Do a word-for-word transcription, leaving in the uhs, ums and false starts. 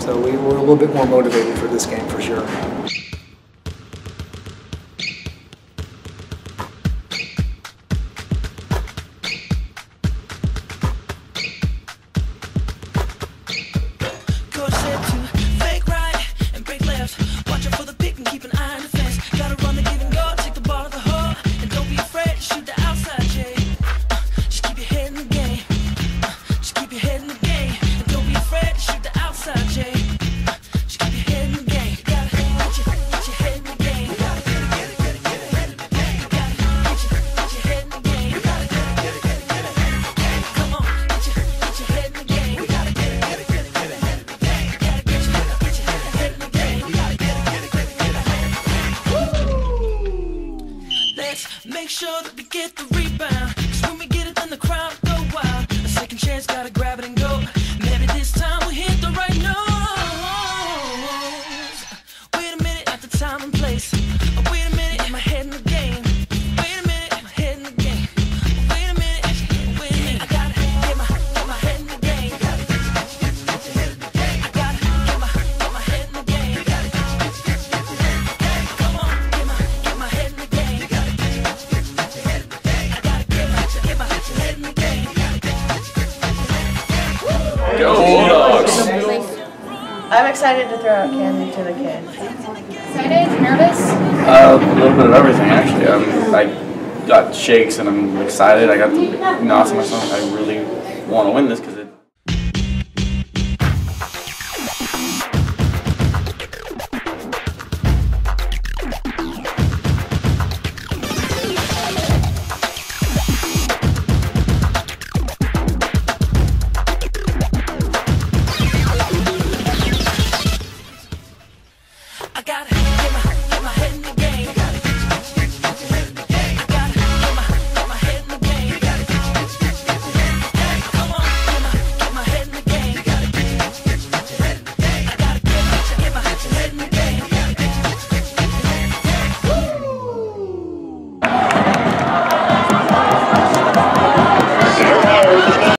So we were a little bit more motivated for this game for sure. Make sure that we get the rebound, 'cause when we get it, then the crowd go wild. A second chance, gotta grab it and go. Maybe this time we'll hit the right notes. Wait a minute, at the time and place. Wait a minute, in my head in the game. Wait a minute, in my head in the game. Wait a minute, wait a minute. I gotta get my, get my head in the game. I gotta get my, get my head in the game. Come on, get my, get my head in the game. Go Bulldogs! I'm excited to throw out candy to the kids. Excited? Nervous? Uh, a little bit of everything, actually. Um, I got shakes and I'm excited. I got the knots in my stomach. I really want to win this because